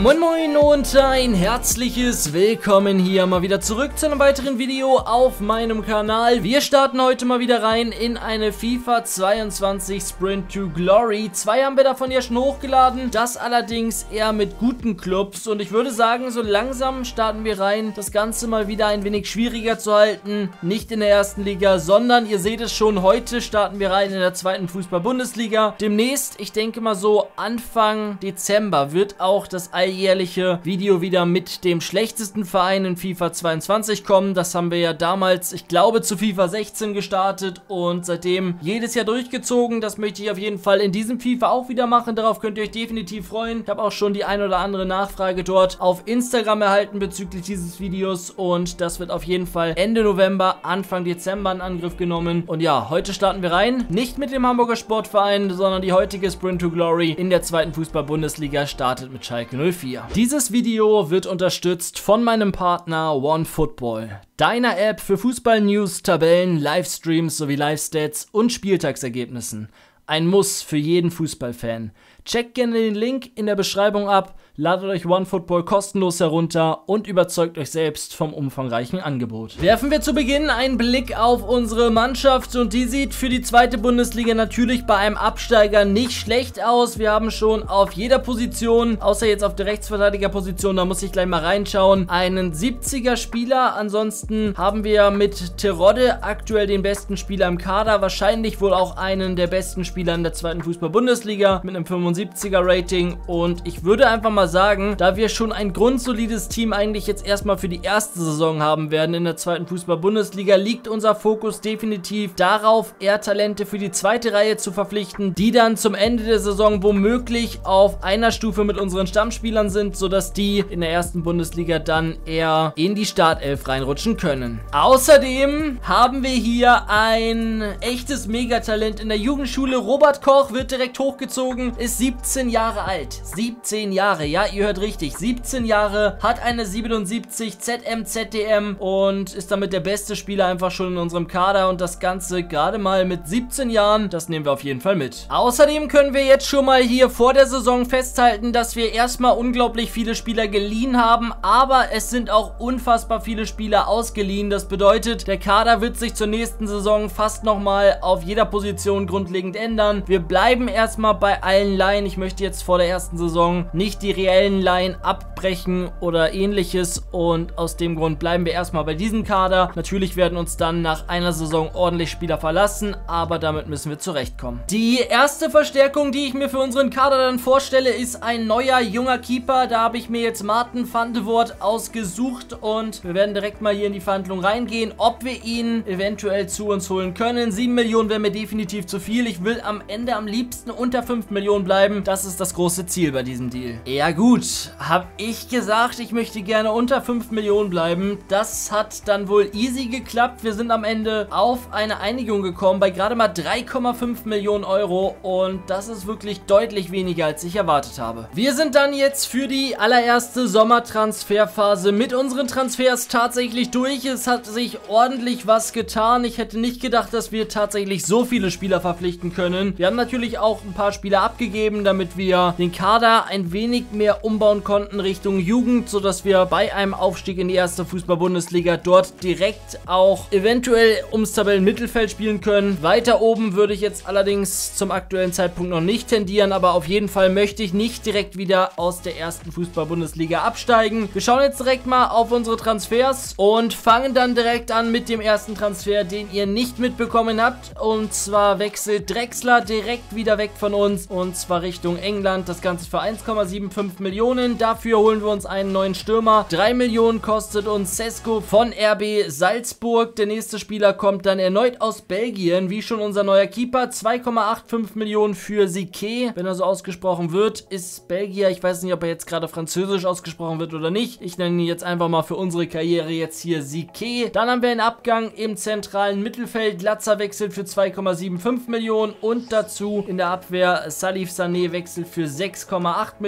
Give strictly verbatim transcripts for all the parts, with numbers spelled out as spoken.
Moin Moin und ein herzliches Willkommen hier mal wieder zurück zu einem weiteren Video auf meinem Kanal. Wir starten heute mal wieder rein in eine FIFA zweiundzwanzig Sprint to Glory. Zwei haben wir davon ja schon hochgeladen, das allerdings eher mit guten Clubs. Und ich würde sagen, so langsam starten wir rein, das Ganze mal wieder ein wenig schwieriger zu halten. Nicht in der ersten Liga, sondern ihr seht es schon, heute starten wir rein in der zweiten Fußball-Bundesliga. Demnächst, ich denke mal so Anfang Dezember, wird auch das alljährliche Video wieder mit dem schlechtesten Verein in FIFA zweiundzwanzig kommen. Das haben wir ja damals, ich glaube, zu FIFA sechzehn gestartet und seitdem jedes Jahr durchgezogen. Das möchte ich auf jeden Fall in diesem FIFA auch wieder machen. Darauf könnt ihr euch definitiv freuen. Ich habe auch schon die ein oder andere Nachfrage dort auf Instagram erhalten bezüglich dieses Videos und das wird auf jeden Fall Ende November, Anfang Dezember in Angriff genommen. Und ja, heute starten wir rein. Nicht mit dem Hamburger Sportverein, sondern die heutige Sprint to Glory in der zweiten Fußball-Bundesliga startet mit Schalke null vier. Dieses Video wird unterstützt von meinem Partner OneFootball, deiner App für Fußball-News, Tabellen, Livestreams sowie Live-Stats und Spieltagsergebnissen. Ein Muss für jeden Fußballfan. Checkt gerne den Link in der Beschreibung ab, ladet euch OneFootball kostenlos herunter und überzeugt euch selbst vom umfangreichen Angebot. Werfen wir zu Beginn einen Blick auf unsere Mannschaft und die sieht für die zweite Bundesliga natürlich bei einem Absteiger nicht schlecht aus. Wir haben schon auf jeder Position, außer jetzt auf der Rechtsverteidigerposition, da muss ich gleich mal reinschauen, einen siebziger Spieler. Ansonsten haben wir mit Terodde aktuell den besten Spieler im Kader, wahrscheinlich wohl auch einen der besten Spieler in der zweiten Fußball-Bundesliga mit einem fünfundsiebziger Rating und ich würde einfach mal sagen, da wir schon ein grundsolides Team eigentlich jetzt erstmal für die erste Saison haben werden in der zweiten Fußball-Bundesliga, liegt unser Fokus definitiv darauf, eher Talente für die zweite Reihe zu verpflichten, die dann zum Ende der Saison womöglich auf einer Stufe mit unseren Stammspielern sind, sodass die in der ersten Bundesliga dann eher in die Startelf reinrutschen können. Außerdem haben wir hier ein echtes Megatalent in der Jugendschule. Robert Koch wird direkt hochgezogen, ist siebzehn Jahre alt. siebzehn Jahre, ja, ihr hört richtig. siebzehn Jahre, hat eine siebenundsiebzig, Z M, Z D M und ist damit der beste Spieler einfach schon in unserem Kader und das Ganze gerade mal mit siebzehn Jahren, das nehmen wir auf jeden Fall mit. Außerdem können wir jetzt schon mal hier vor der Saison festhalten, dass wir erstmal unglaublich viele Spieler geliehen haben, aber es sind auch unfassbar viele Spieler ausgeliehen. Das bedeutet, der Kader wird sich zur nächsten Saison fast nochmal auf jeder Position grundlegend ändern. Wir bleiben erstmal bei allen Leihen. Ich möchte jetzt vor der ersten Saison nicht die reellen Leihen abbrechen oder ähnliches und aus dem Grund bleiben wir erstmal bei diesem Kader. Natürlich werden uns dann nach einer Saison ordentlich Spieler verlassen, aber damit müssen wir zurechtkommen. Die erste Verstärkung, die ich mir für unseren Kader dann vorstelle, ist ein neuer, junger Keeper. Da habe ich mir jetzt Martin van de Voort ausgesucht und wir werden direkt mal hier in die Verhandlung reingehen, ob wir ihn eventuell zu uns holen können. sieben Millionen wäre mir definitiv zu viel. Ich will am Ende am liebsten unter fünf Millionen bleiben. Das ist das große Ziel bei diesem Deal. Ja gut, habe ich gesagt, ich möchte gerne unter fünf Millionen bleiben. Das hat dann wohl easy geklappt. Wir sind am Ende auf eine Einigung gekommen bei gerade mal drei Komma fünf Millionen Euro und das ist wirklich deutlich weniger, als ich erwartet habe. Wir sind dann jetzt für die allererste Sommertransferphase mit unseren Transfers tatsächlich durch. Es hat sich ordentlich was getan. Ich hätte nicht gedacht, dass wir tatsächlich so viele Spieler verpflichten können. Wir haben natürlich auch ein paar Spieler abgegeben, damit wir den Kader ein wenig mehr umbauen konnten Richtung Jugend, sodass wir bei einem Aufstieg in die erste Fußball-Bundesliga dort direkt auch eventuell ums Tabellenmittelfeld spielen können. Weiter oben würde ich jetzt allerdings zum aktuellen Zeitpunkt noch nicht tendieren, aber auf jeden Fall möchte ich nicht direkt wieder aus der ersten Fußball-Bundesliga absteigen. Wir schauen jetzt direkt mal auf unsere Transfers und fangen dann direkt an mit dem ersten Transfer, den ihr nicht mitbekommen habt, und zwar wechselt Drexler direkt wieder weg von uns und zwar Richtung England. Das Ganze für eins Komma fünfundsiebzig Millionen. Dafür holen wir uns einen neuen Stürmer. drei Millionen kostet uns Sesko von R B Salzburg. Der nächste Spieler kommt dann erneut aus Belgien, wie schon unser neuer Keeper. zwei Komma fünfundachtzig Millionen für Sique, wenn er so ausgesprochen wird. Ist Belgier. Ich weiß nicht, ob er jetzt gerade französisch ausgesprochen wird oder nicht. Ich nenne ihn jetzt einfach mal für unsere Karriere jetzt hier Sique. Dann haben wir einen Abgang im zentralen Mittelfeld. Glatzer wechselt für zwei Komma fünfundsiebzig Millionen und dazu in der Abwehr Salif Sané wechselt für sechs Komma acht Millionen. Da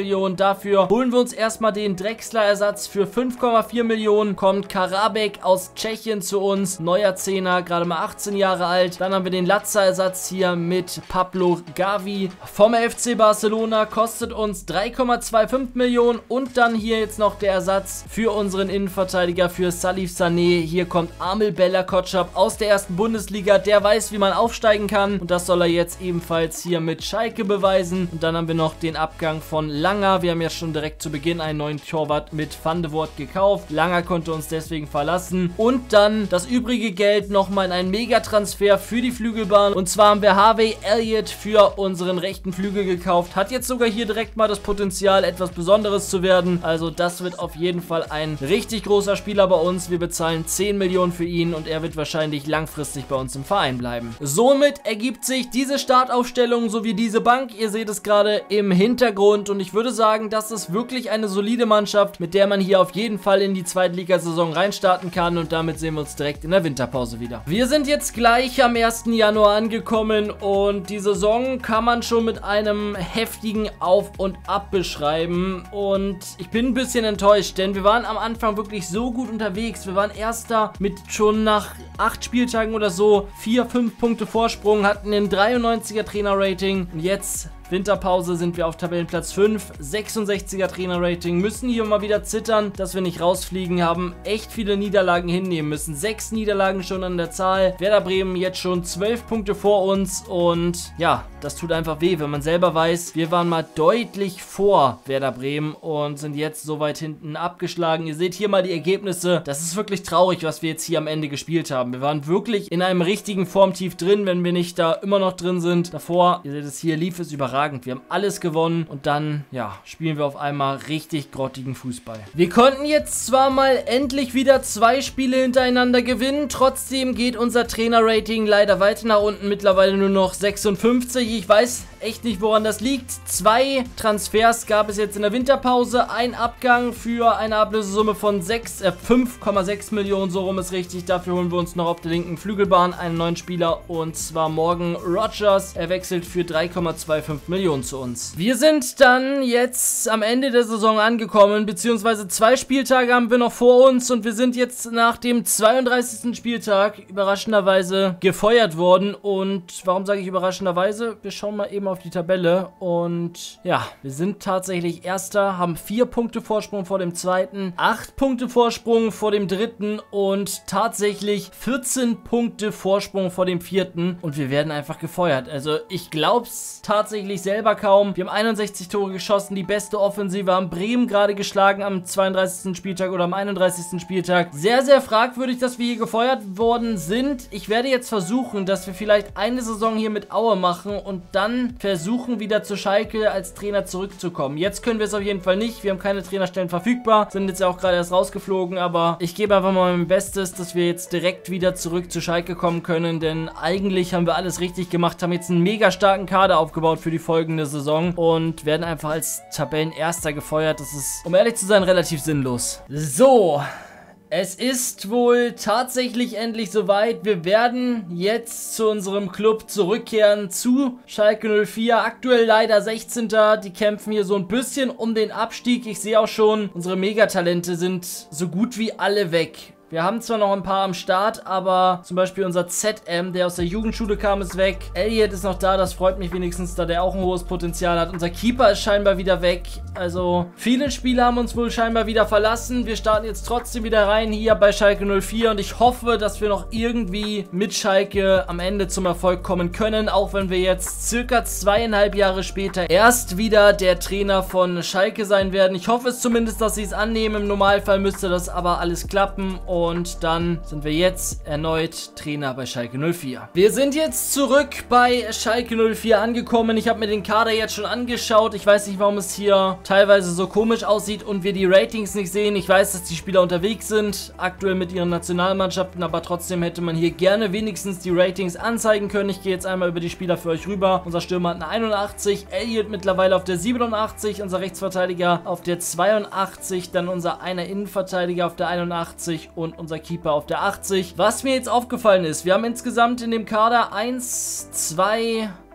dafür holen wir uns erstmal den Drexler-Ersatz für fünf Komma vier Millionen. Kommt Karabek aus Tschechien zu uns, neuer Zehner, gerade mal achtzehn Jahre alt. Dann haben wir den Latza-Ersatz hier mit Pablo Gavi vom F C Barcelona, kostet uns drei Komma fünfundzwanzig Millionen. Und dann hier jetzt noch der Ersatz für unseren Innenverteidiger, für Salif Sané. Hier kommt Amil Bella Kotschap aus der ersten Bundesliga, der weiß, wie man aufsteigen kann. Und das soll er jetzt ebenfalls hier mit Schalke beweisen. Und dann haben wir noch den Abgang von Langer. Wir haben ja schon direkt zu Beginn einen neuen Torwart mit Van de Voort gekauft. Langer konnte uns deswegen verlassen. Und dann das übrige Geld nochmal in einen Megatransfer für die Flügelbahn. Und zwar haben wir Harvey Elliott für unseren rechten Flügel gekauft. Hat jetzt sogar hier direkt mal das Potenzial, etwas Besonderes zu werden. Also das wird auf jeden Fall ein richtig großer Spieler bei uns. Wir bezahlen zehn Millionen für ihn und er wird wahrscheinlich langfristig bei uns im Verein bleiben. Somit ergibt sich diese Startaufstellung sowie diese Bank. Ihr seht es gerade im Hintergrund und ich würde sagen, das ist wirklich eine solide Mannschaft, mit der man hier auf jeden Fall in die Zweitligasaison reinstarten kann und damit sehen wir uns direkt in der Winterpause wieder. Wir sind jetzt gleich am ersten Januar angekommen und die Saison kann man schon mit einem heftigen Auf und Ab beschreiben und ich bin ein bisschen enttäuscht, denn wir waren am Anfang wirklich so gut unterwegs. Wir waren Erster mit schon nach acht Spieltagen oder so vier, fünf Punkte Vorsprung, hatten ein dreiundneunziger Trainer-Rating und jetzt Winterpause sind wir auf Tabellenplatz fünf, sechsundsechziger Trainer-Rating, müssen hier mal wieder zittern, dass wir nicht rausfliegen, haben echt viele Niederlagen hinnehmen müssen, sechs Niederlagen schon an der Zahl, Werder Bremen jetzt schon zwölf Punkte vor uns und ja, das tut einfach weh, wenn man selber weiß, wir waren mal deutlich vor Werder Bremen und sind jetzt so weit hinten abgeschlagen. Ihr seht hier mal die Ergebnisse, das ist wirklich traurig, was wir jetzt hier am Ende gespielt haben. Wir waren wirklich in einem richtigen Formtief drin, wenn wir nicht da immer noch drin sind. Davor, ihr seht es hier, lief es überragend. Wir haben alles gewonnen und dann, ja, spielen wir auf einmal richtig grottigen Fußball. Wir konnten jetzt zwar mal endlich wieder zwei Spiele hintereinander gewinnen, trotzdem geht unser Trainer-Rating leider weiter nach unten, mittlerweile nur noch sechsundfünfzig. Ich weiß echt nicht, woran das liegt. Zwei Transfers gab es jetzt in der Winterpause, ein Abgang für eine Ablösesumme von fünf Komma sechs Millionen, so rum ist richtig. Dafür holen wir uns noch auf der linken Flügelbahn einen neuen Spieler und zwar Morgan Rogers. Er wechselt für drei Komma fünfundzwanzig Millionen zu uns. Wir sind dann jetzt am Ende der Saison angekommen, beziehungsweise zwei Spieltage haben wir noch vor uns und wir sind jetzt nach dem zweiunddreißigsten Spieltag überraschenderweise gefeuert worden. Und warum sage ich überraschenderweise? Wir schauen mal eben auf die Tabelle und ja, wir sind tatsächlich Erster, haben vier Punkte Vorsprung vor dem Zweiten, acht Punkte Vorsprung vor dem Dritten und tatsächlich vierzehn Punkte Vorsprung vor dem Vierten und wir werden einfach gefeuert. Also ich glaube es tatsächlich selber kaum. Wir haben einundsechzig Tore geschossen, die beste Offensive, haben Bremen gerade geschlagen am zweiunddreißigsten Spieltag oder am einunddreißigsten Spieltag. Sehr, sehr fragwürdig, dass wir hier gefeuert worden sind. Ich werde jetzt versuchen, dass wir vielleicht eine Saison hier mit Aue machen und dann versuchen, wieder zu Schalke als Trainer zurückzukommen. Jetzt können wir es auf jeden Fall nicht. Wir haben keine Trainerstellen verfügbar, sind jetzt ja auch gerade erst rausgeflogen, aber ich gebe einfach mal mein Bestes, dass wir jetzt direkt wieder zurück zu Schalke kommen können, denn eigentlich haben wir alles richtig gemacht, haben jetzt einen mega starken Kader aufgebaut für die folgende Saison und werden einfach als Tabellenerster gefeuert. Das ist, um ehrlich zu sein, relativ sinnlos. So, es ist wohl tatsächlich endlich soweit. Wir werden jetzt zu unserem Club zurückkehren, zu Schalke null vier. Aktuell leider sechzehnter Die kämpfen hier so ein bisschen um den Abstieg. Ich sehe auch schon, unsere Megatalente sind so gut wie alle weg. Wir haben zwar noch ein paar am Start, aber zum Beispiel unser Z M, der aus der Jugendschule kam, ist weg. Elliott ist noch da, das freut mich wenigstens, da der auch ein hohes Potenzial hat. Unser Keeper ist scheinbar wieder weg. Also viele Spieler haben uns wohl scheinbar wieder verlassen. Wir starten jetzt trotzdem wieder rein hier bei Schalke null vier und ich hoffe, dass wir noch irgendwie mit Schalke am Ende zum Erfolg kommen können, auch wenn wir jetzt circa zweieinhalb Jahre später erst wieder der Trainer von Schalke sein werden. Ich hoffe es zumindest, dass sie es annehmen. Im Normalfall müsste das aber alles klappen. Und dann sind wir jetzt erneut Trainer bei Schalke null vier. Wir sind jetzt zurück bei Schalke null vier angekommen. Ich habe mir den Kader jetzt schon angeschaut. Ich weiß nicht, warum es hier teilweise so komisch aussieht und wir die Ratings nicht sehen. Ich weiß, dass die Spieler unterwegs sind, aktuell mit ihren Nationalmannschaften, aber trotzdem hätte man hier gerne wenigstens die Ratings anzeigen können. Ich gehe jetzt einmal über die Spieler für euch rüber. Unser Stürmer hat eine einundachtzig, Elliott mittlerweile auf der siebenundachtzig, unser Rechtsverteidiger auf der zweiundachtzig, dann unser einer Innenverteidiger auf der einundachtzig und und unser Keeper auf der achtzig. Was mir jetzt aufgefallen ist, wir haben insgesamt in dem Kader eins, zwei,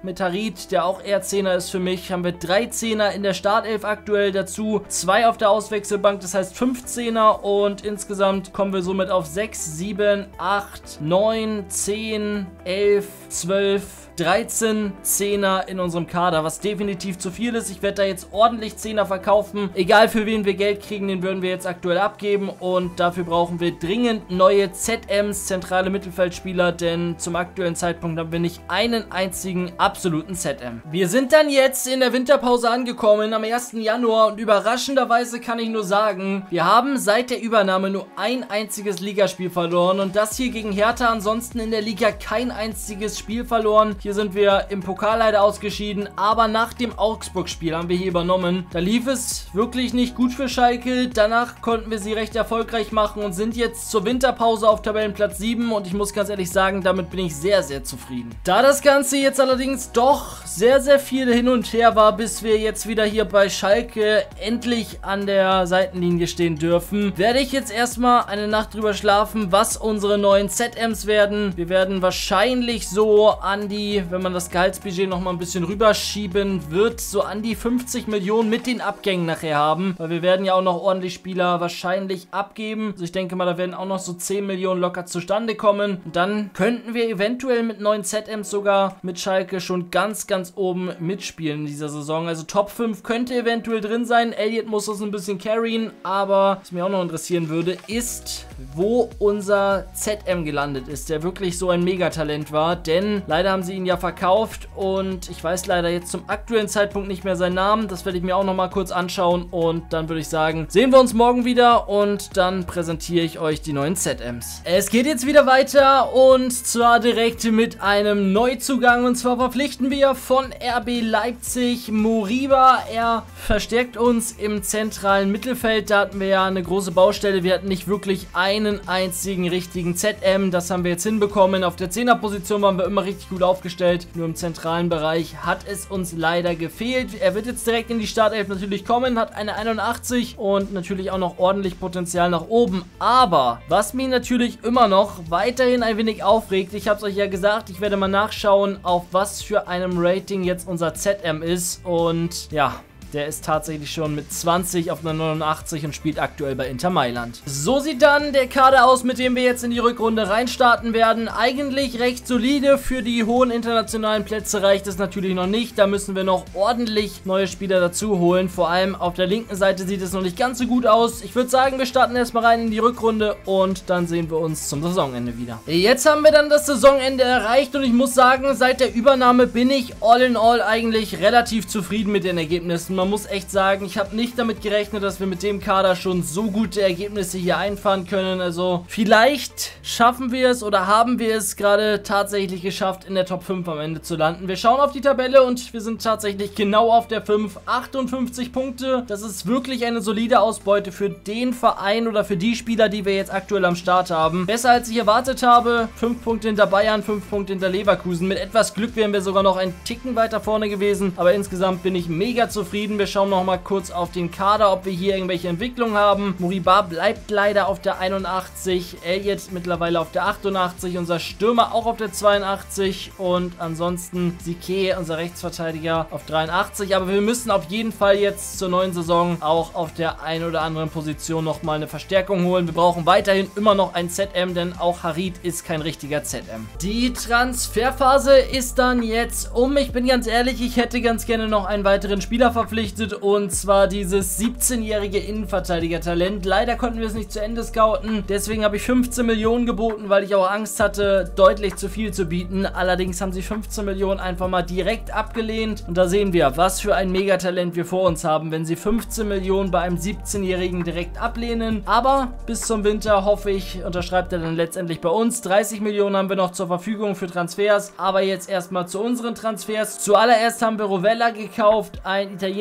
mit Harit, der auch eher Zehner ist für mich, haben wir drei Zehner in der Startelf aktuell, dazu zwei auf der Auswechselbank, das heißt fünf Zehner und insgesamt kommen wir somit auf sechs, sieben, acht, neun, zehn, elf, zwölf, dreizehn Zehner in unserem Kader, was definitiv zu viel ist. Ich werde da jetzt ordentlich Zehner verkaufen. Egal für wen wir Geld kriegen, den würden wir jetzt aktuell abgeben und dafür brauchen wir dringend neue Z Ms, zentrale Mittelfeldspieler, denn zum aktuellen Zeitpunkt haben wir nicht einen einzigen absoluten Z M. Wir sind dann jetzt in der Winterpause angekommen am ersten Januar und überraschenderweise kann ich nur sagen, wir haben seit der Übernahme nur ein einziges Ligaspiel verloren und das hier gegen Hertha, ansonsten in der Liga kein einziges Spiel verloren. Hier sind wir im Pokal leider ausgeschieden, aber nach dem Augsburg-Spiel haben wir hier übernommen. Da lief es wirklich nicht gut für Schalke. Danach konnten wir sie recht erfolgreich machen und sind jetzt zur Winterpause auf Tabellenplatz sieben und ich muss ganz ehrlich sagen, damit bin ich sehr, sehr zufrieden. Da das Ganze jetzt allerdings doch sehr, sehr viel hin und her war, bis wir jetzt wieder hier bei Schalke endlich an der Seitenlinie stehen dürfen, werde ich jetzt erstmal eine Nacht drüber schlafen, was unsere neuen Z Ms werden. Wir werden wahrscheinlich so an die, wenn man das Gehaltsbudget noch mal ein bisschen rüberschieben wird, so an die fünfzig Millionen mit den Abgängen nachher haben, weil wir werden ja auch noch ordentlich Spieler wahrscheinlich abgeben. Also ich denke mal, da werden auch noch so zehn Millionen locker zustande kommen und dann könnten wir eventuell mit neuen Z Ms sogar mit Schalke schon ganz, ganz oben mitspielen in dieser Saison. Also Top fünf könnte eventuell drin sein. Elliot muss uns ein bisschen carryen, aber was mich auch noch interessieren würde, ist, wo unser Z M gelandet ist, der wirklich so ein Megatalent war, denn leider haben sie ihn ja verkauft und ich weiß leider jetzt zum aktuellen Zeitpunkt nicht mehr seinen Namen. Das werde ich mir auch noch mal kurz anschauen und dann würde ich sagen, sehen wir uns morgen wieder und dann präsentiere ich euch die neuen Z Ms. Es geht jetzt wieder weiter und zwar direkt mit einem Neuzugang und zwar verpflichten wir von R B Leipzig Moriba. Er verstärkt uns im zentralen Mittelfeld. Da hatten wir ja eine große Baustelle. Wir hatten nicht wirklich einen einzigen richtigen Z M. Das haben wir jetzt hinbekommen. Auf der Zehnerposition waren wir immer richtig gut aufgestellt. Nur im zentralen Bereich hat es uns leider gefehlt. Er wird jetzt direkt in die Startelf natürlich kommen, hat eine einundachtzig und natürlich auch noch ordentlich Potenzial nach oben. Aber was mich natürlich immer noch weiterhin ein wenig aufregt, ich habe es euch ja gesagt, ich werde mal nachschauen, auf was für einem Rating jetzt unser Z M ist und ja, der ist tatsächlich schon mit zwanzig auf einer neunundachtzig und spielt aktuell bei Inter Mailand. So sieht dann der Kader aus, mit dem wir jetzt in die Rückrunde reinstarten werden. Eigentlich recht solide. Für die hohen internationalen Plätze reicht es natürlich noch nicht. Da müssen wir noch ordentlich neue Spieler dazu holen. Vor allem auf der linken Seite sieht es noch nicht ganz so gut aus. Ich würde sagen, wir starten erstmal rein in die Rückrunde und dann sehen wir uns zum Saisonende wieder. Jetzt haben wir dann das Saisonende erreicht und ich muss sagen, seit der Übernahme bin ich all in all eigentlich relativ zufrieden mit den Ergebnissen. Man muss echt sagen, ich habe nicht damit gerechnet, dass wir mit dem Kader schon so gute Ergebnisse hier einfahren können. Also vielleicht schaffen wir es oder haben wir es gerade tatsächlich geschafft, in der Top fünf am Ende zu landen. Wir schauen auf die Tabelle und wir sind tatsächlich genau auf der fünf. achtundfünfzig Punkte. Das ist wirklich eine solide Ausbeute für den Verein oder für die Spieler, die wir jetzt aktuell am Start haben. Besser als ich erwartet habe. fünf Punkte hinter Bayern, fünf Punkte hinter Leverkusen. Mit etwas Glück wären wir sogar noch einen Ticken weiter vorne gewesen. Aber insgesamt bin ich mega zufrieden. Wir schauen noch mal kurz auf den Kader, ob wir hier irgendwelche Entwicklungen haben. Moriba bleibt leider auf der einundachtzig, Elliot mittlerweile auf der achtundachtzig, unser Stürmer auch auf der zweiundachtzig und ansonsten Sique, unser Rechtsverteidiger, auf dreiundachtzig. Aber wir müssen auf jeden Fall jetzt zur neuen Saison auch auf der einen oder anderen Position noch mal eine Verstärkung holen. Wir brauchen weiterhin immer noch ein Z M, denn auch Harit ist kein richtiger Z M. Die Transferphase ist dann jetzt um. Ich bin ganz ehrlich, ich hätte ganz gerne noch einen weiteren Spieler verpflichtet. Und zwar dieses siebzehnjährige Innenverteidiger-Talent. Leider konnten wir es nicht zu Ende scouten. Deswegen habe ich fünfzehn Millionen geboten, weil ich auch Angst hatte, deutlich zu viel zu bieten. Allerdings haben sie fünfzehn Millionen einfach mal direkt abgelehnt. Und da sehen wir, was für ein Megatalent wir vor uns haben, wenn sie fünfzehn Millionen bei einem siebzehnjährigen direkt ablehnen. Aber bis zum Winter, hoffe ich, unterschreibt er dann letztendlich bei uns. dreißig Millionen haben wir noch zur Verfügung für Transfers. Aber jetzt erstmal zu unseren Transfers. Zuallererst haben wir Rovella gekauft, ein italienischer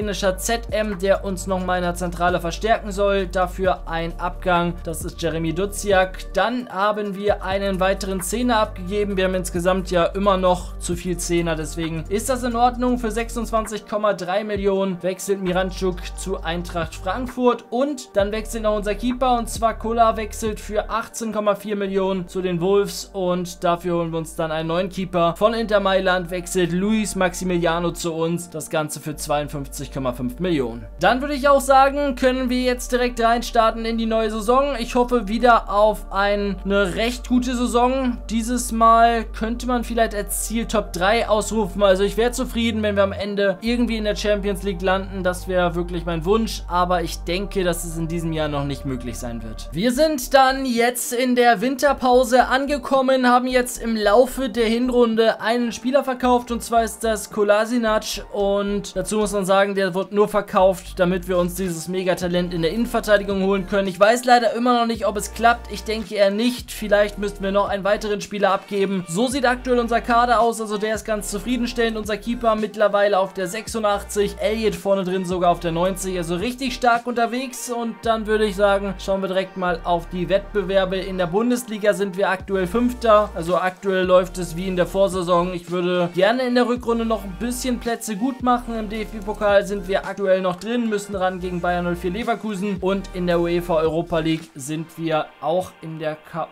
italienischer Z M, der uns nochmal in der Zentrale verstärken soll. Dafür ein Abgang, das ist Jeremy Duziak. Dann haben wir einen weiteren Zehner abgegeben. Wir haben insgesamt ja immer noch zu viel Zehner, deswegen ist das in Ordnung. Für sechsundzwanzig Komma drei Millionen wechselt Miranchuk zu Eintracht Frankfurt und dann wechselt noch unser Keeper und zwar Kola wechselt für achtzehn Komma vier Millionen zu den Wolves und dafür holen wir uns dann einen neuen Keeper. Von Inter Mailand wechselt Luis Maximiliano zu uns, das Ganze für zweiundfünfzig Komma fünf Millionen. Dann würde ich auch sagen, können wir jetzt direkt reinstarten in die neue Saison. Ich hoffe wieder auf eine recht gute Saison. Dieses Mal könnte man vielleicht als Ziel Top drei ausrufen, also ich wäre zufrieden, wenn wir am Ende irgendwie in der Champions League landen. Das wäre wirklich mein Wunsch, aber ich denke, dass es in diesem Jahr noch nicht möglich sein wird. Wir sind dann jetzt in der Winterpause angekommen, haben jetzt im Laufe der Hinrunde einen Spieler verkauft und zwar ist das Kolasinac und dazu muss man sagen, der wird nur verkauft, damit wir uns dieses Megatalent in der Innenverteidigung holen können. Ich weiß leider immer noch nicht, ob es klappt. Ich denke eher nicht. Vielleicht müssten wir noch einen weiteren Spieler abgeben. So sieht aktuell unser Kader aus, also der ist ganz zufriedenstellend. Unser Keeper mittlerweile auf der sechsundachtzig, Elliot vorne drin sogar auf der neunzig, also richtig stark unterwegs und dann würde ich sagen, schauen wir direkt mal auf die Wettbewerbe. In der Bundesliga sind wir aktuell Fünfter, also aktuell läuft es wie in der Vorsaison. Ich würde gerne in der Rückrunde noch ein bisschen Plätze gut machen. Im D F B-Pokal sind wir aktuell noch drin, müssen ran gegen Bayer null vier Leverkusen und in der UEFA Europa League sind wir auch in der K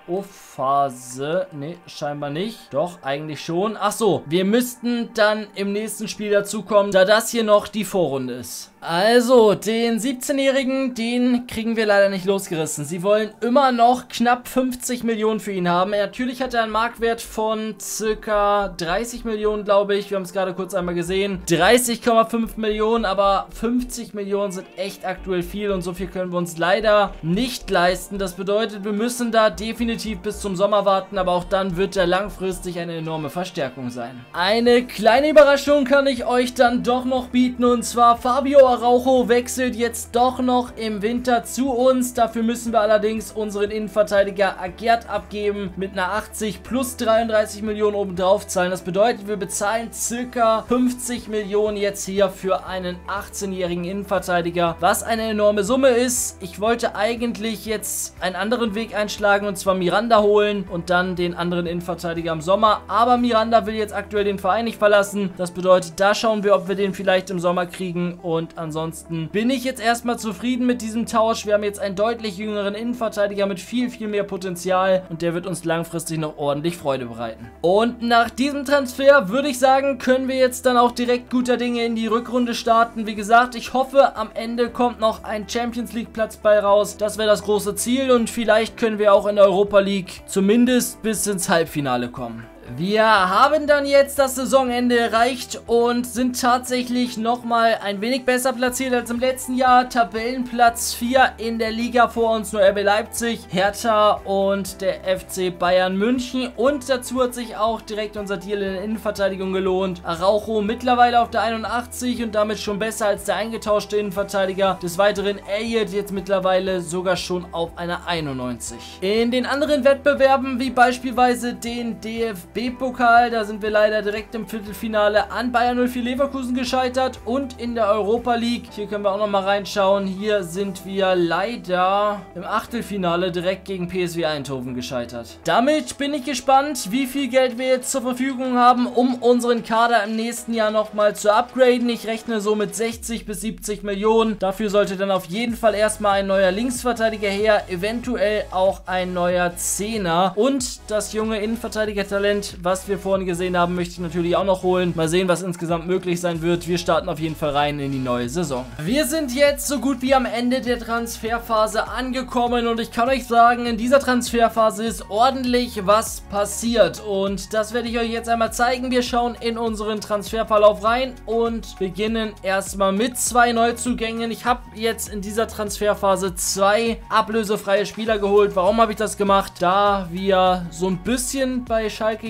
O-Phase. Ne, scheinbar nicht. Doch, eigentlich schon. Ach so, wir müssten dann im nächsten Spiel dazukommen, da das hier noch die Vorrunde ist. Also, den siebzehnjährigen, den kriegen wir leider nicht losgerissen. Sie wollen immer noch knapp fünfzig Millionen für ihn haben. Natürlich hat er einen Marktwert von circa dreißig Millionen, glaube ich. Wir haben es gerade kurz einmal gesehen. dreißig Komma fünf Millionen, aber fünfzig Millionen sind echt aktuell viel und so viel können wir uns leider nicht leisten. Das bedeutet, wir müssen da definitiv bis zum Sommer warten, aber auch dann wird er langfristig eine enorme Verstärkung sein. Eine kleine Überraschung kann ich euch dann doch noch bieten und zwar Fabio Araujo wechselt jetzt doch noch im Winter zu uns. Dafür müssen wir allerdings unseren Innenverteidiger Agert abgeben. Mit einer achtzig plus dreiunddreißig Millionen obendrauf zahlen. Das bedeutet, wir bezahlen circa fünfzig Millionen jetzt hier für einen achtzehnjährigen Innenverteidiger. Was eine enorme Summe ist. Ich wollte eigentlich jetzt einen anderen Weg einschlagen und zwar Miranda holen und dann den anderen Innenverteidiger im Sommer. Aber Miranda will jetzt aktuell den Verein nicht verlassen. Das bedeutet, da schauen wir, ob wir den vielleicht im Sommer kriegen und ansonsten bin ich jetzt erstmal zufrieden mit diesem Tausch. Wir haben jetzt einen deutlich jüngeren Innenverteidiger mit viel, viel mehr Potenzial und der wird uns langfristig noch ordentlich Freude bereiten. Und nach diesem Transfer würde ich sagen, können wir jetzt dann auch direkt guter Dinge in die Rückrunde starten. Wie gesagt, ich hoffe, am Ende kommt noch ein Champions League Platz bei raus. Das wäre das große Ziel und vielleicht können wir auch in der Europa League zumindest bis ins Halbfinale kommen. Wir haben dann jetzt das Saisonende erreicht und sind tatsächlich nochmal ein wenig besser platziert als im letzten Jahr. Tabellenplatz vier in der Liga, vor uns nur R B Leipzig, Hertha und der F C Bayern München. Und dazu hat sich auch direkt unser Deal in der Innenverteidigung gelohnt. Araujo mittlerweile auf der einundachtzig und damit schon besser als der eingetauschte Innenverteidiger. Des Weiteren Elliot jetzt mittlerweile sogar schon auf einer einundneunzig. In den anderen Wettbewerben, wie beispielsweise den D F B Pokal, da sind wir leider direkt im Viertelfinale an Bayer null vier Leverkusen gescheitert und in der Europa League, hier können wir auch noch mal reinschauen, hier sind wir leider im Achtelfinale direkt gegen P S V Eindhoven gescheitert. Damit bin ich gespannt, wie viel Geld wir jetzt zur Verfügung haben, um unseren Kader im nächsten Jahr noch mal zu upgraden. Ich rechne so mit sechzig bis siebzig Millionen. Dafür sollte dann auf jeden Fall erstmal ein neuer Linksverteidiger her, eventuell auch ein neuer Zehner und das junge Innenverteidiger-Talent, was wir vorhin gesehen haben, möchte ich natürlich auch noch holen. Mal sehen, was insgesamt möglich sein wird. Wir starten auf jeden Fall rein in die neue Saison. Wir sind jetzt so gut wie am Ende der Transferphase angekommen und ich kann euch sagen, in dieser Transferphase ist ordentlich was passiert und das werde ich euch jetzt einmal zeigen. Wir schauen in unseren Transferverlauf rein und beginnen erstmal mit zwei Neuzugängen. Ich habe jetzt in dieser Transferphase zwei ablösefreie Spieler geholt. Warum habe ich das gemacht? Da wir so ein bisschen bei Schalke jetzt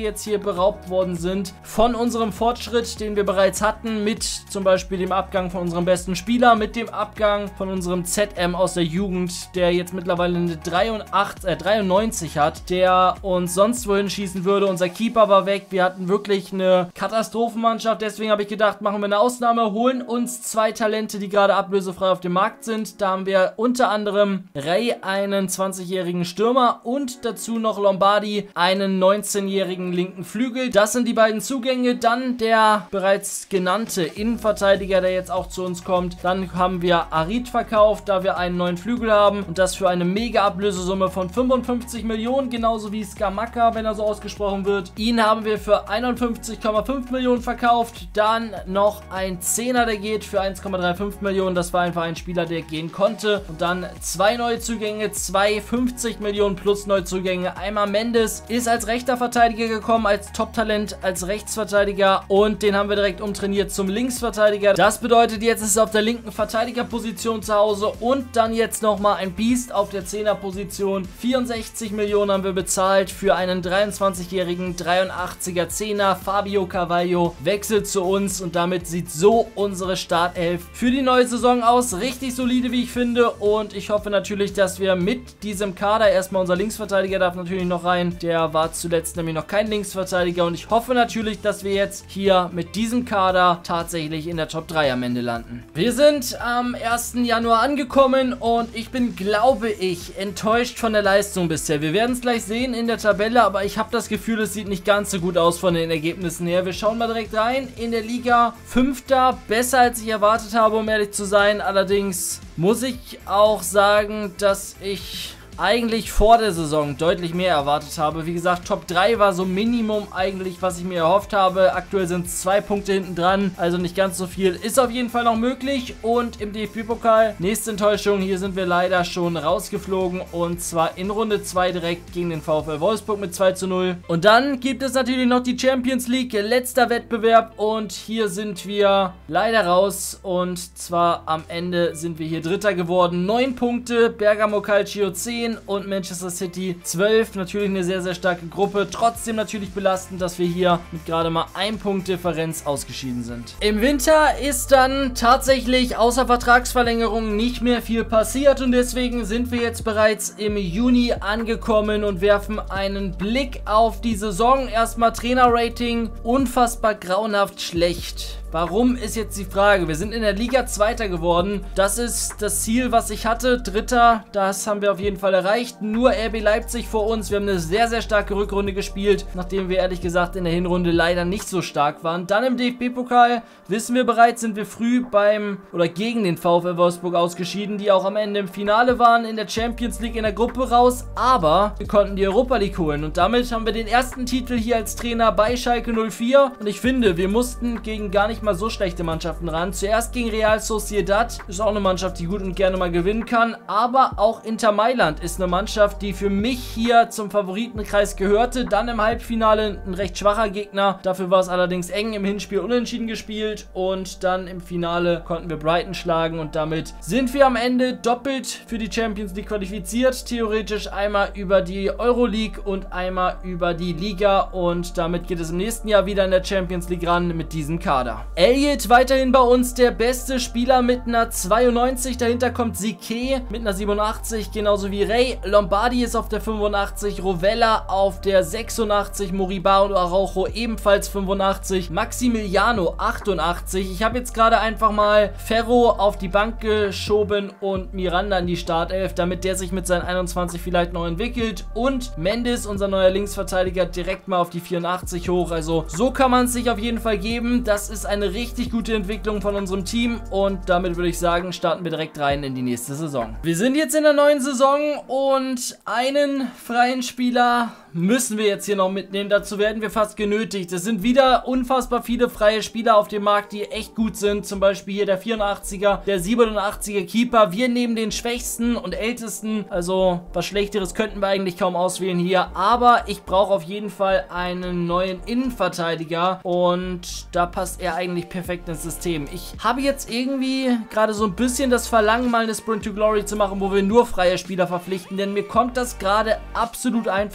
jetzt hier beraubt worden sind von unserem Fortschritt, den wir bereits hatten, mit zum Beispiel dem Abgang von unserem besten Spieler, mit dem Abgang von unserem Z M aus der Jugend, der jetzt mittlerweile eine dreiundachtzig, äh, dreiundneunzig hat, der uns sonst wohin schießen würde. Unser Keeper war weg, wir hatten wirklich eine Katastrophenmannschaft, deswegen habe ich gedacht, machen wir eine Ausnahme, holen uns zwei Talente, die gerade ablösefrei auf dem Markt sind. Da haben wir unter anderem Ray, einen zwanzigjährigen Stürmer, und dazu noch Lombardi, einen neunzehnjährigen linken Flügel. Das sind die beiden Zugänge. Dann der bereits genannte Innenverteidiger, der jetzt auch zu uns kommt. Dann haben wir Arid verkauft, da wir einen neuen Flügel haben, und das für eine mega Ablösesumme von fünfundfünfzig Millionen, genauso wie Skamaka, wenn er so ausgesprochen wird. Ihn haben wir für einundfünfzig Komma fünf Millionen verkauft. Dann noch ein Zehner, der geht für eins Komma fünfunddreißig Millionen. Das war einfach ein Spieler, der gehen konnte. Und dann zwei neue Zugänge, zwei fünfzig Millionen plus Neuzugänge. Einmal Mendes ist als rechter Verteidiger gekommen, als Top-Talent, als Rechtsverteidiger, und den haben wir direkt umtrainiert zum Linksverteidiger. Das bedeutet, jetzt ist es auf der linken Verteidigerposition zu Hause, und dann jetzt nochmal ein Biest auf der Zehnerposition. vierundsechzig Millionen haben wir bezahlt für einen dreiundzwanzigjährigen dreiundachtziger Zehner. Fabio Carvalho wechselt zu uns, und damit sieht so unsere Startelf für die neue Saison aus. Richtig solide, wie ich finde, und ich hoffe natürlich, dass wir mit diesem Kader, erstmal unser Linksverteidiger darf natürlich noch rein, der war zuletzt nämlich noch kein Linksverteidiger, und ich hoffe natürlich, dass wir jetzt hier mit diesem Kader tatsächlich in der Top drei am Ende landen. Wir sind am ersten Januar angekommen, und ich bin, glaube ich, enttäuscht von der Leistung bisher. Wir werden es gleich sehen in der Tabelle, aber ich habe das Gefühl, es sieht nicht ganz so gut aus von den Ergebnissen her. Wir schauen mal direkt rein. In der Liga Fünfter, besser als ich erwartet habe, um ehrlich zu sein. Allerdings muss ich auch sagen, dass ich eigentlich vor der Saison deutlich mehr erwartet habe. Wie gesagt, Top drei war so Minimum eigentlich, was ich mir erhofft habe. Aktuell sind es zwei Punkte hinten dran, also nicht ganz so viel. Ist auf jeden Fall noch möglich. Und im D F B-Pokal, nächste Enttäuschung, hier sind wir leider schon rausgeflogen, und zwar in Runde zwei direkt gegen den VfL Wolfsburg mit zwei zu null. Und dann gibt es natürlich noch die Champions League, letzter Wettbewerb, und hier sind wir leider raus, und zwar am Ende sind wir hier Dritter geworden. neun Punkte, Bergamo Calcio zehn und Manchester City zwölf. Natürlich eine sehr, sehr starke Gruppe. Trotzdem natürlich belastend, dass wir hier mit gerade mal ein Punkt Differenz ausgeschieden sind. Im Winter ist dann tatsächlich außer Vertragsverlängerung nicht mehr viel passiert, und deswegen sind wir jetzt bereits im Juni angekommen und werfen einen Blick auf die Saison. Erstmal Trainerrating, unfassbar grauenhaft schlecht. Warum, ist jetzt die Frage. Wir sind in der Liga Zweiter geworden. Das ist das Ziel, was ich hatte. Dritter, das haben wir auf jeden Fall erreicht. Nur R B Leipzig vor uns. Wir haben eine sehr, sehr starke Rückrunde gespielt, nachdem wir ehrlich gesagt in der Hinrunde leider nicht so stark waren. Dann im D F B-Pokal, wissen wir bereits, sind wir früh beim oder gegen den VfL Wolfsburg ausgeschieden, die auch am Ende im Finale waren, in der Champions League in der Gruppe raus. Aber wir konnten die Europa League holen, und damit haben wir den ersten Titel hier als Trainer bei Schalke null vier. Und ich finde, wir mussten gegen gar nicht mal so schlechte Mannschaften ran. Zuerst gegen Real Sociedad, ist auch eine Mannschaft, die gut und gerne mal gewinnen kann, aber auch Inter Mailand ist eine Mannschaft, die für mich hier zum Favoritenkreis gehörte. Dann im Halbfinale ein recht schwacher Gegner, dafür war es allerdings eng, im Hinspiel unentschieden gespielt, und dann im Finale konnten wir Brighton schlagen, und damit sind wir am Ende doppelt für die Champions League qualifiziert, theoretisch einmal über die Euroleague und einmal über die Liga, und damit geht es im nächsten Jahr wieder in der Champions League ran mit diesem Kader. Elliot weiterhin bei uns der beste Spieler mit einer zweiundneunzig. Dahinter kommt Sique mit einer siebenundachtzig, genauso wie Ray. Lombardi ist auf der fünfundachtzig, Rovella auf der sechsundachtzig, Moriba und Araujo ebenfalls fünfundachtzig, Maximiliano achtundachtzig. Ich habe jetzt gerade einfach mal Ferro auf die Bank geschoben und Miranda in die Startelf, damit der sich mit seinen einundzwanzig vielleicht noch entwickelt, und Mendes, unser neuer Linksverteidiger, direkt mal auf die vierundachtzig hoch. Also so kann man es sich auf jeden Fall geben. Das ist eine richtig gute Entwicklung von unserem Team, und damit würde ich sagen, starten wir direkt rein in die nächste Saison. Wir sind jetzt in der neuen Saison, und einen freien Spieler müssen wir jetzt hier noch mitnehmen. Dazu werden wir fast genötigt. Es sind wieder unfassbar viele freie Spieler auf dem Markt, die echt gut sind. Zum Beispiel hier der vierundachtziger, der siebenundachtziger Keeper. Wir nehmen den schwächsten und ältesten. Also was Schlechteres könnten wir eigentlich kaum auswählen hier. Aber ich brauche auf jeden Fall einen neuen Innenverteidiger, und da passt er eigentlich perfekt ins System. Ich habe jetzt irgendwie gerade so ein bisschen das Verlangen, mal eine Sprint to Glory zu machen, wo wir nur freie Spieler verpflichten, denn mir kommt das gerade absolut einfach vor.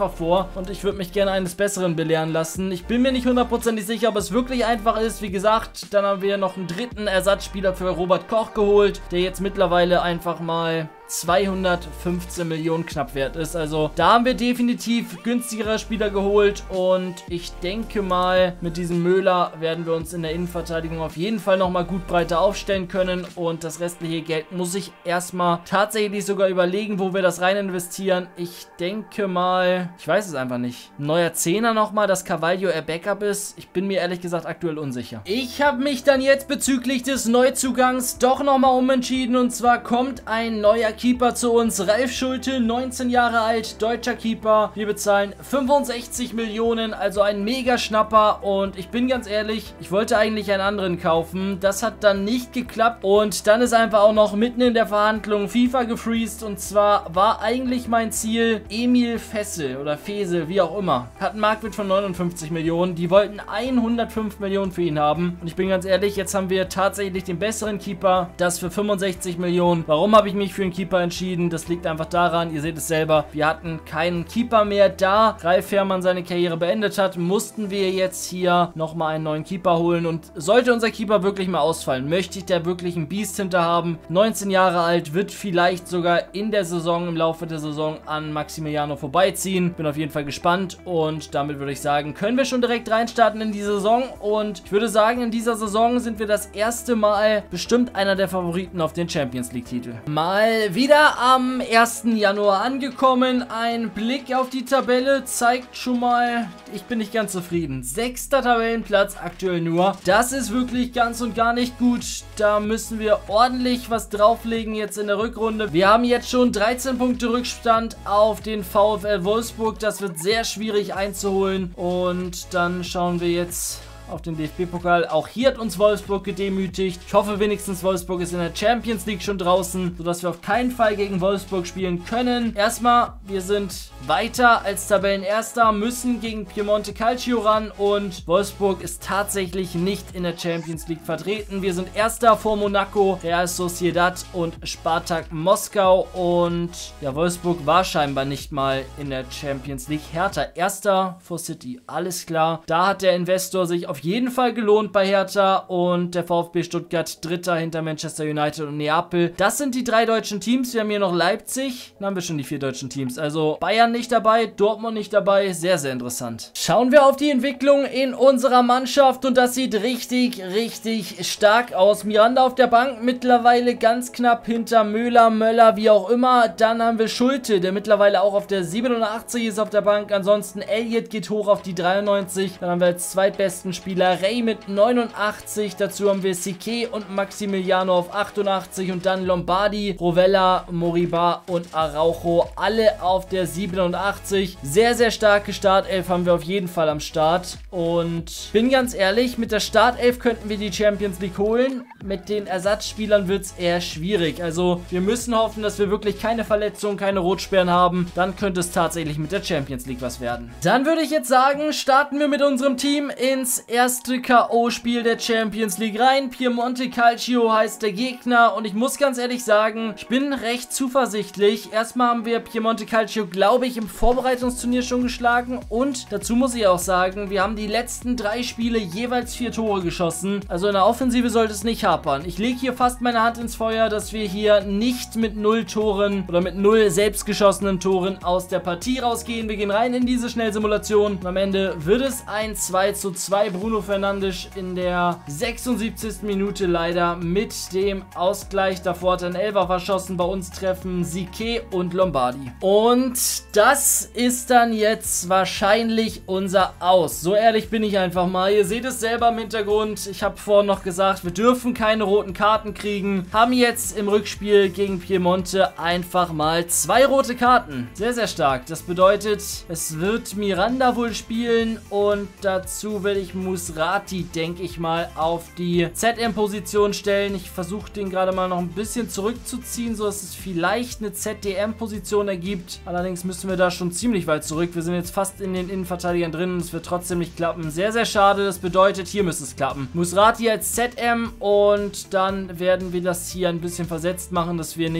vor und ich würde mich gerne eines Besseren belehren lassen. Ich bin mir nicht hundertprozentig sicher, ob es wirklich einfach ist. Wie gesagt, dann haben wir noch einen dritten Ersatzspieler für Robert Koch geholt, der jetzt mittlerweile einfach mal zweihundertfünfzehn Millionen knapp wert ist. Also da haben wir definitiv günstigere Spieler geholt und ich denke mal, mit diesem Möller werden wir uns in der Innenverteidigung auf jeden Fall nochmal gut breiter aufstellen können und das restliche Geld muss ich erstmal tatsächlich sogar überlegen, wo wir das rein investieren. Ich denke mal, ich weiß es einfach nicht. Ein neuer Zehner nochmal, dass Carvalho eher Backup ist. Ich bin mir ehrlich gesagt aktuell unsicher. Ich habe mich dann jetzt bezüglich des Neuzugangs doch nochmal umentschieden und zwar kommt ein neuer Keeper zu uns, Ralf Schulte, neunzehn Jahre alt, deutscher Keeper. Wir bezahlen fünfundsechzig Millionen, also ein mega Schnapper und ich bin ganz ehrlich, ich wollte eigentlich einen anderen kaufen. Das hat dann nicht geklappt und dann ist einfach auch noch mitten in der Verhandlung FIFA gefreezed und zwar war eigentlich mein Ziel Emil Fessel oder Fesel, wie auch immer. Hat einen Marktwert von neunundfünfzig Millionen. Die wollten hundertfünf Millionen für ihn haben und ich bin ganz ehrlich, jetzt haben wir tatsächlich den besseren Keeper, das für fünfundsechzig Millionen. Warum habe ich mich für einen Keeper entschieden? Das liegt einfach daran, ihr seht es selber, wir hatten keinen Keeper mehr. Da Ralf Fährmann seine Karriere beendet hat, mussten wir jetzt hier nochmal einen neuen Keeper holen und sollte unser Keeper wirklich mal ausfallen, möchte ich da wirklich einen Biest hinter haben. neunzehn Jahre alt, wird vielleicht sogar in der Saison, im Laufe der Saison an Maximiliano vorbeiziehen. Bin auf jeden Fall gespannt und damit würde ich sagen, können wir schon direkt reinstarten in die Saison und ich würde sagen, in dieser Saison sind wir das erste Mal bestimmt einer der Favoriten auf den Champions League Titel. Mal wieder am ersten Januar angekommen. Ein Blick auf die Tabelle zeigt schon mal, ich bin nicht ganz zufrieden. Sechster Tabellenplatz aktuell nur. Das ist wirklich ganz und gar nicht gut. Da müssen wir ordentlich was drauflegen jetzt in der Rückrunde. Wir haben jetzt schon dreizehn Punkte Rückstand auf den VfL Wolfsburg. Das wird sehr schwierig einzuholen. Und dann schauen wir jetzt auf den D F B-Pokal. Auch hier hat uns Wolfsburg gedemütigt. Ich hoffe wenigstens, Wolfsburg ist in der Champions League schon draußen, sodass wir auf keinen Fall gegen Wolfsburg spielen können. Erstmal, wir sind weiter als Tabellenerster, müssen gegen Piemonte Calcio ran und Wolfsburg ist tatsächlich nicht in der Champions League vertreten. Wir sind Erster vor Monaco, Real Sociedad und Spartak Moskau und ja, Wolfsburg war scheinbar nicht mal in der Champions League. Hertha Erster vor City, alles klar. Da hat der Investor sich auf jeden Fall gelohnt bei Hertha und der VfB Stuttgart Dritter hinter Manchester United und Neapel. Das sind die drei deutschen Teams. Wir haben hier noch Leipzig. Dann haben wir schon die vier deutschen Teams. Also Bayern nicht dabei, Dortmund nicht dabei. Sehr, sehr interessant. Schauen wir auf die Entwicklung in unserer Mannschaft und das sieht richtig, richtig stark aus. Miranda auf der Bank, mittlerweile ganz knapp hinter Müller, Möller, wie auch immer. Dann haben wir Schulte, der mittlerweile auch auf der siebenundachtzig ist auf der Bank. Ansonsten Elliott geht hoch auf die dreiundneunzig. Dann haben wir als zweitbesten Spieler Ray mit neunundachtzig. Dazu haben wir Sique und Maximiliano auf achtundachtzig und dann Lombardi, Rovella, Moriba und Araujo alle auf der siebenundachtzig. Sehr, sehr starke Startelf haben wir auf jeden Fall am Start und bin ganz ehrlich, mit der Startelf könnten wir die Champions League holen. Mit den Ersatzspielern wird es eher schwierig. Also wir müssen hoffen, dass wir wirklich keine Verletzungen, keine Rotsperren haben. Dann könnte es tatsächlich mit der Champions League was werden. Dann würde ich jetzt sagen, starten wir mit unserem Team ins erste K O-Spiel der Champions League rein. Piemonte Calcio heißt der Gegner und ich muss ganz ehrlich sagen, ich bin recht zuversichtlich. Erstmal haben wir Piemonte Calcio, glaube ich, im Vorbereitungsturnier schon geschlagen und dazu muss ich auch sagen, wir haben die letzten drei Spiele jeweils vier Tore geschossen. Also in der Offensive sollte es nicht hapern. Ich lege hier fast meine Hand ins Feuer, dass wir hier nicht mit null Toren oder mit null selbstgeschossenen Toren aus der Partie rausgehen. Wir gehen rein in diese Schnellsimulation und am Ende wird es ein zwei zu zwei. Bruno Fernandes in der sechsundsiebzigsten Minute leider mit dem Ausgleich. Davor hat er einen Elfer verschossen. Bei uns treffen Sique und Lombardi. Und das ist dann jetzt wahrscheinlich unser Aus. So ehrlich bin ich einfach mal. Ihr seht es selber im Hintergrund. Ich habe vorhin noch gesagt, wir dürfen keine roten Karten kriegen. Haben jetzt im Rückspiel gegen Piemonte einfach mal zwei rote Karten. Sehr, sehr stark. Das bedeutet, es wird Miranda wohl spielen und dazu will ich Musrati, denke ich mal, auf die Z M-Position stellen. Ich versuche den gerade mal noch ein bisschen zurückzuziehen, sodass es vielleicht eine Z D M-Position ergibt. Allerdings müssen wir da schon ziemlich weit zurück. Wir sind jetzt fast in den Innenverteidigern drin und es wird trotzdem nicht klappen. Sehr, sehr schade. Das bedeutet, hier müsste es klappen. Musrati als Z M und dann werden wir das hier ein bisschen versetzt machen, dass wir nicht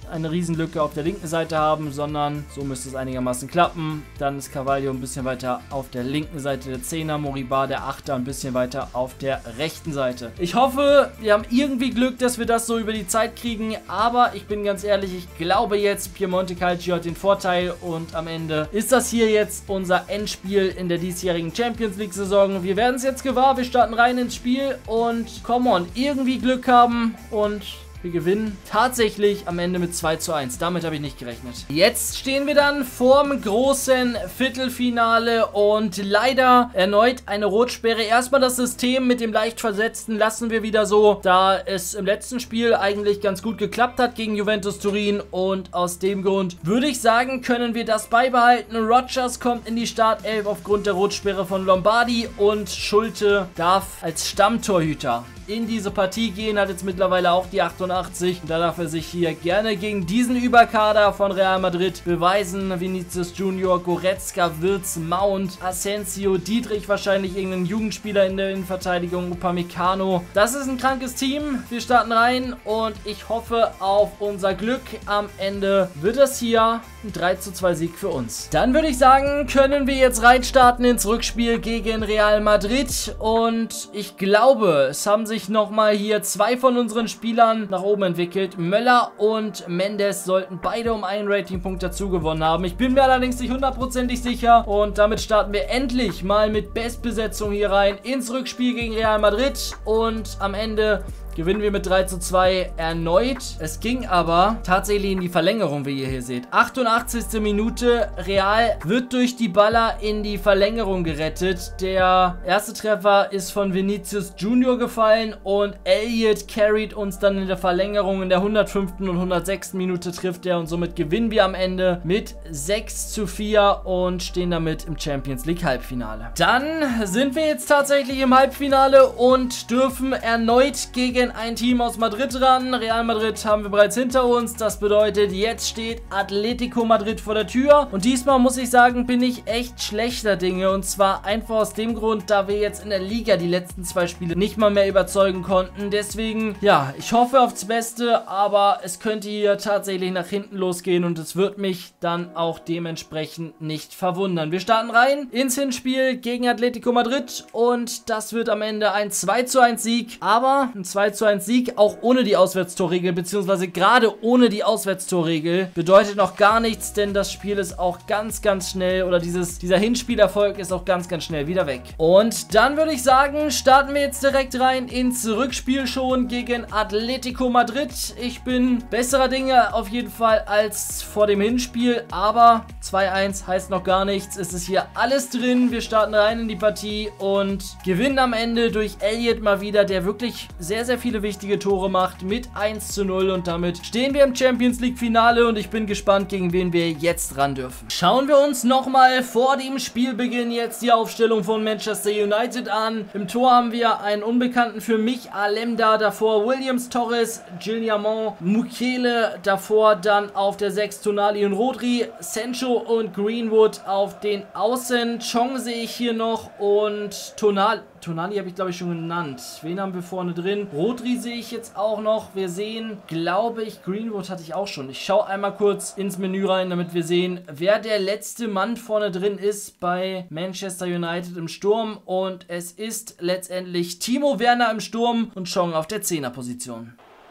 eine Riesenlücke auf der linken Seite haben, sondern so müsste es einigermaßen klappen. Dann ist Carvalho ein bisschen weiter auf der linken Seite der Zehner, Moriba der Achter ein bisschen weiter auf der rechten Seite. Ich hoffe, wir haben irgendwie Glück, dass wir das so über die Zeit kriegen, aber ich bin ganz ehrlich, ich glaube jetzt, Piemonte Calcio hat den Vorteil und am Ende ist das hier jetzt unser Endspiel in der diesjährigen Champions League Saison. Wir werden es jetzt gewahr, wir starten rein ins Spiel und come on, irgendwie Glück haben und wir gewinnen tatsächlich am Ende mit zwei zu eins. Damit habe ich nicht gerechnet. Jetzt stehen wir dann vorm großen Viertelfinale und leider erneut eine Rotsperre. Erstmal das System mit dem leicht Versetzten lassen wir wieder so, da es im letzten Spiel eigentlich ganz gut geklappt hat gegen Juventus Turin und aus dem Grund würde ich sagen, können wir das beibehalten. Rodgers kommt in die Startelf aufgrund der Rotsperre von Lombardi und Schulte darf als Stammtorhüter in diese Partie gehen, hat jetzt mittlerweile auch die achtundachtzig. Und da darf er sich hier gerne gegen diesen Überkader von Real Madrid beweisen. Vinicius Junior, Goretzka, Wirtz, Mount, Asensio, Dietrich wahrscheinlich irgendein Jugendspieler in der Innenverteidigung, Upamecano. Das ist ein krankes Team. Wir starten rein und ich hoffe auf unser Glück. Am Ende wird es hier ein drei zu zwei Sieg für uns. Dann würde ich sagen, können wir jetzt reinstarten ins Rückspiel gegen Real Madrid und ich glaube, es haben sich nochmal hier zwei von unseren Spielern nach oben entwickelt. Möller und Mendes sollten beide um einen Ratingpunkt dazu gewonnen haben. Ich bin mir allerdings nicht hundertprozentig sicher und damit starten wir endlich mal mit Bestbesetzung hier rein ins Rückspiel gegen Real Madrid und am Ende gewinnen wir mit drei zu zwei erneut. Es ging aber tatsächlich in die Verlängerung, wie ihr hier seht. achtundachtzigste Minute. Real wird durch die Baller in die Verlängerung gerettet. Der erste Treffer ist von Vinicius Junior gefallen und Elliott carried uns dann in der Verlängerung. In der hundertfünften und hundertsechsten Minute trifft er und somit gewinnen wir am Ende mit sechs zu vier und stehen damit im Champions League Halbfinale. Dann sind wir jetzt tatsächlich im Halbfinale und dürfen erneut gegen ein Team aus Madrid ran. Real Madrid haben wir bereits hinter uns. Das bedeutet, jetzt steht Atletico Madrid vor der Tür. Und diesmal muss ich sagen, bin ich echt schlechter Dinge. Und zwar einfach aus dem Grund, da wir jetzt in der Liga die letzten zwei Spiele nicht mal mehr überzeugen konnten. Deswegen, ja, ich hoffe aufs Beste, aber es könnte hier tatsächlich nach hinten losgehen und es wird mich dann auch dementsprechend nicht verwundern. Wir starten rein ins Hinspiel gegen Atletico Madrid und das wird am Ende ein zwei zu eins Sieg, aber ein zwei zu eins Sieg, auch ohne die Auswärtstorregel, beziehungsweise gerade ohne die Auswärtstorregel, bedeutet noch gar nichts, denn das Spiel ist auch ganz, ganz schnell, oder dieses, dieser Hinspielerfolg ist auch ganz, ganz schnell wieder weg. Und dann würde ich sagen, starten wir jetzt direkt rein ins Rückspiel schon gegen Atletico Madrid. Ich bin besserer Dinge auf jeden Fall als vor dem Hinspiel, aber zwei eins heißt noch gar nichts. Es ist hier alles drin. Wir starten rein in die Partie und gewinnen am Ende durch Elliott mal wieder, der wirklich sehr, sehr viele wichtige Tore macht mit eins zu null und damit stehen wir im Champions League Finale und ich bin gespannt, gegen wen wir jetzt ran dürfen. Schauen wir uns nochmal vor dem Spielbeginn jetzt die Aufstellung von Manchester United an. Im Tor haben wir einen Unbekannten für mich, Alemda, davor Williams, Torres, Gilliamont, Mukiele, davor dann auf der sechs Tonali und Rodri, Sancho und Greenwood auf den Außen. Chong sehe ich hier noch und Tonali. Tonali habe ich glaube ich schon genannt. Wen haben wir vorne drin? Rodri sehe ich jetzt auch noch. Wir sehen, glaube ich, Greenwood hatte ich auch schon. Ich schaue einmal kurz ins Menü rein, damit wir sehen, wer der letzte Mann vorne drin ist bei Manchester United im Sturm. Und es ist letztendlich Timo Werner im Sturm und Chong auf der Zehnerposition.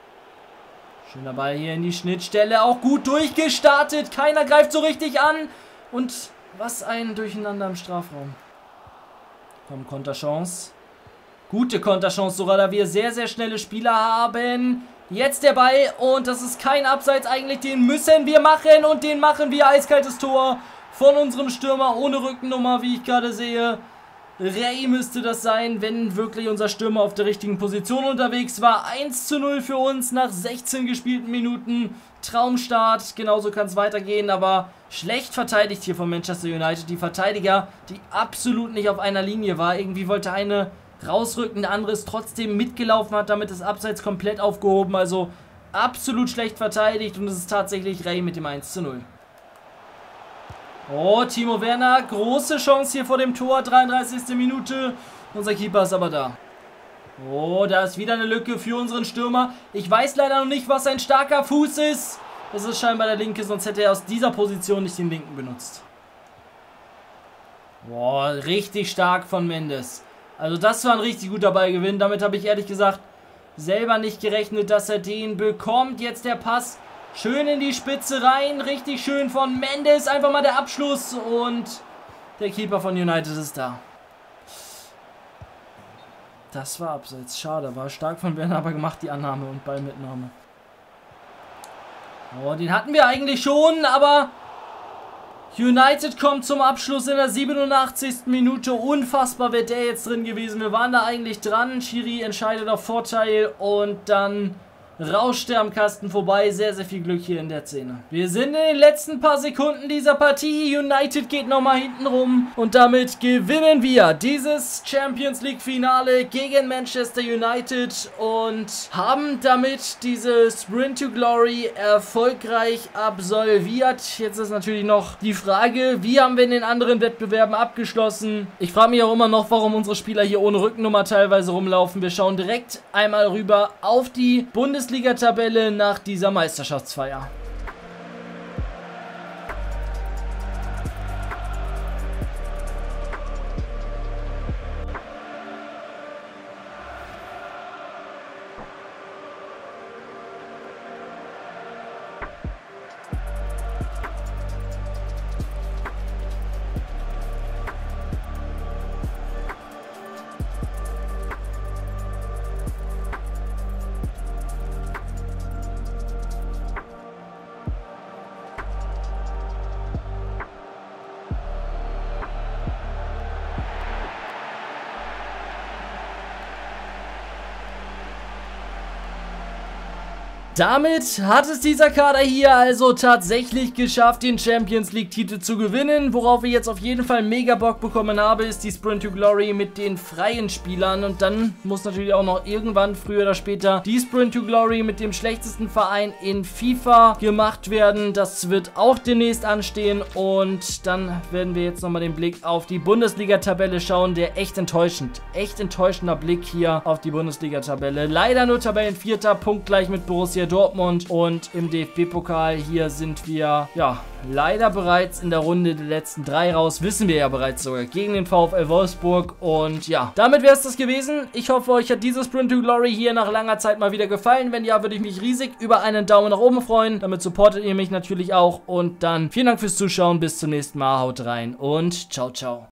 Schöner Ball hier in die Schnittstelle. Auch gut durchgestartet. Keiner greift so richtig an. Und was ein Durcheinander im Strafraum. Komm, Konterchance. Gute Konterchance sogar, da wir sehr, sehr schnelle Spieler haben. Jetzt der Ball und das ist kein Abseits eigentlich. Den müssen wir machen und den machen wir. Eiskaltes Tor von unserem Stürmer ohne Rückennummer, wie ich gerade sehe. Ray müsste das sein, wenn wirklich unser Stürmer auf der richtigen Position unterwegs war. eins zu null für uns nach sechzehn gespielten Minuten. Traumstart, genauso kann es weitergehen, aber schlecht verteidigt hier von Manchester United. Die Verteidiger, die absolut nicht auf einer Linie war. Irgendwie wollte eine rausrücken, der andere ist trotzdem mitgelaufen, hat damit das Abseits komplett aufgehoben. Also absolut schlecht verteidigt und es ist tatsächlich Ray mit dem eins zu null. Oh, Timo Werner, große Chance hier vor dem Tor, dreiunddreißigste Minute. Unser Keeper ist aber da. Oh, da ist wieder eine Lücke für unseren Stürmer. Ich weiß leider noch nicht, was ein starker Fuß ist. Es ist scheinbar der linke, sonst hätte er aus dieser Position nicht den linken benutzt. Boah, richtig stark von Mendes. Also das war ein richtig guter Ballgewinn. Damit habe ich ehrlich gesagt selber nicht gerechnet, dass er den bekommt. Jetzt der Pass schön in die Spitze rein. Richtig schön von Mendes. Einfach mal der Abschluss und der Keeper von United ist da. Das war abseits. Schade. War stark von Werner, aber gemacht die Annahme und Ballmitnahme. Oh, den hatten wir eigentlich schon, aber United kommt zum Abschluss in der siebenundachtzigsten Minute. Unfassbar wäre der jetzt drin gewesen. Wir waren da eigentlich dran. Schiri entscheidet auf Vorteil und dann rauscht er am Kasten vorbei. Sehr, sehr viel Glück hier in der Szene. Wir sind in den letzten paar Sekunden dieser Partie. United geht nochmal hinten rum und damit gewinnen wir dieses Champions League Finale gegen Manchester United und haben damit diese Sprint to Glory erfolgreich absolviert. Jetzt ist natürlich noch die Frage, wie haben wir in den anderen Wettbewerben abgeschlossen? Ich frage mich auch immer noch, warum unsere Spieler hier ohne Rückennummer teilweise rumlaufen. Wir schauen direkt einmal rüber auf die Bundesliga Bundesliga-Tabelle nach dieser Meisterschaftsfeier. Damit hat es dieser Kader hier also tatsächlich geschafft, den Champions League Titel zu gewinnen. Worauf ich jetzt auf jeden Fall mega Bock bekommen habe, ist die Sprint to Glory mit den freien Spielern. Und dann muss natürlich auch noch irgendwann, früher oder später, die Sprint to Glory mit dem schlechtesten Verein in FIFA gemacht werden. Das wird auch demnächst anstehen. Und dann werden wir jetzt nochmal den Blick auf die Bundesliga-Tabelle schauen. Der echt enttäuschend, echt enttäuschender Blick hier auf die Bundesliga-Tabelle. Leider nur Tabellenvierter, punktgleich mit Borussia Dortmund, und im D F B-Pokal hier sind wir, ja, leider bereits in der Runde der letzten drei raus, wissen wir ja bereits sogar, gegen den VfL Wolfsburg. Und ja, damit wäre es das gewesen. Ich hoffe, euch hat dieses Sprint to Glory hier nach langer Zeit mal wieder gefallen. Wenn ja, würde ich mich riesig über einen Daumen nach oben freuen. Damit supportet ihr mich natürlich auch. Und dann vielen Dank fürs Zuschauen, bis zum nächsten Mal, haut rein und ciao, ciao.